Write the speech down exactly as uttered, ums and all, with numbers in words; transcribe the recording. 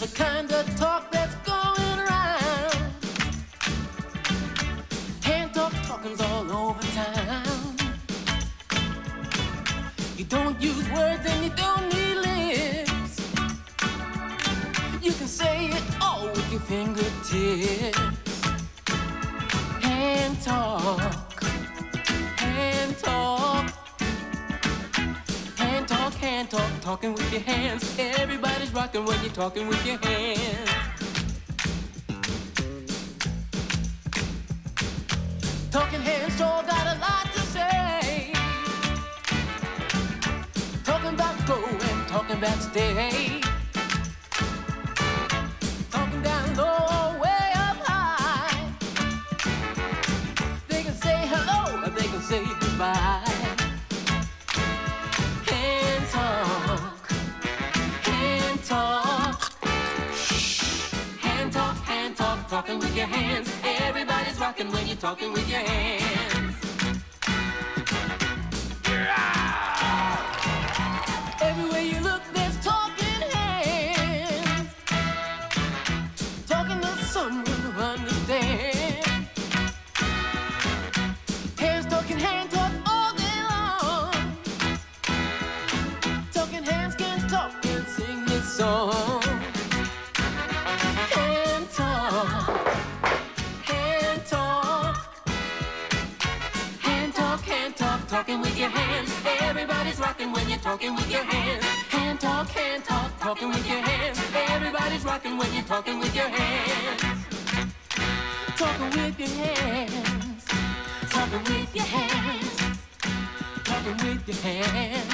the kind of talk that's going around. Hand talk, talking's all over town. You don't use words and you don't need lips. You can say it all with your fingertips. Hand talk, hand talk, hand talk, hand talk, talking with your hands. Everybody's rocking when you're talking with your hands. Talking hands sure got a lot to say. Talking about go and talking about stay. Talking down low, way up high. They can say hello or they can say goodbye. Hand talk, hand talk. Hand talk, hand talk, talking with your hands. Everybody's rocking when you're talking with your hands. Everywhere you look, there's talking hands. Talking to someone who understands. Hands talking, hand talk all day long. Talking hands can talk and sing this song. Hand talk, hand talk, hand talk, hand talk, talking with your hands. Everybody's rocking when you're talking with your hands. Hand talk, hand talk, talking with your hands. Everybody's rocking when you're talking with your hands. Talking with your hands. Talking with your hands. Talking with your hands.